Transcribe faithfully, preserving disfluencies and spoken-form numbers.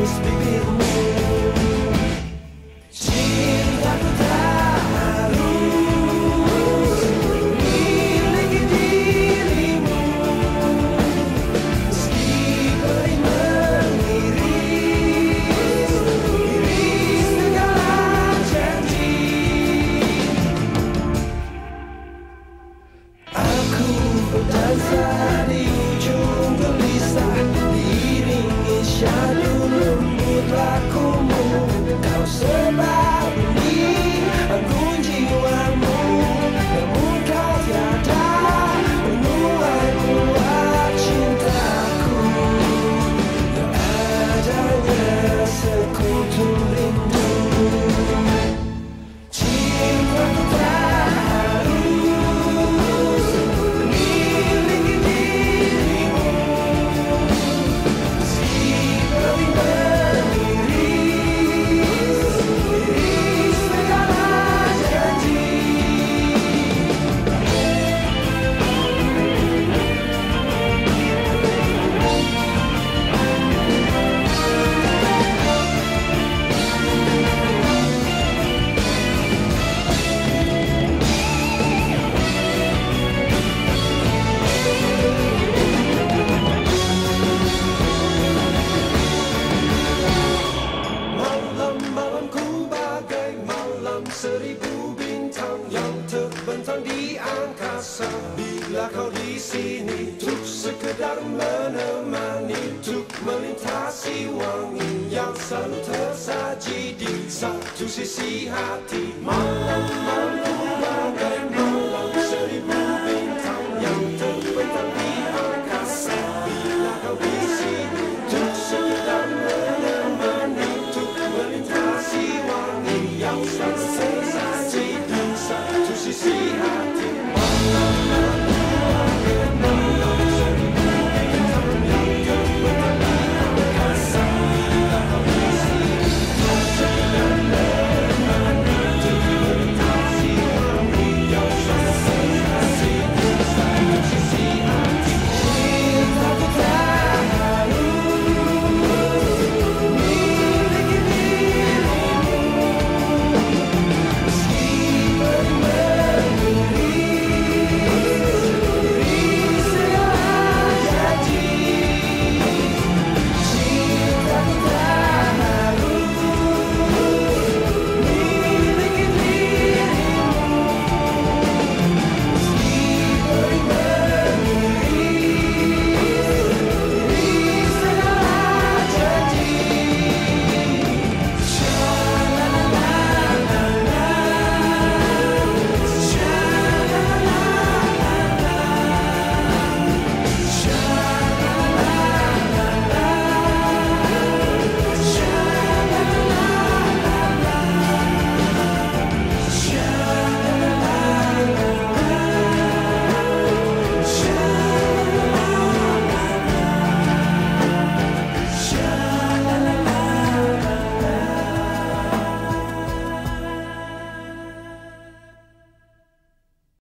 manis bibirmu. Cintaku tak harus miliki dirimu, meski pedih mengiris iris segala janji. Aku berdansa di ujung gelisah, diiringi syadu lembut lakumu. Kau sebab ini aku jiwamu, namun kau tiada menuai buat cintaku. Yang adanya sekutu rindu. Cintaku tak harus miliki dirimu, meski pedih mengiris iris segala janji. Malam-malamku bagai malam seribu bintang yang terbentang di angkasa. Bila kau di sini, untuk sekedar menemani, untuk melintasi wangi yang selalu tersaji di satu sisi hati. Malam-malamku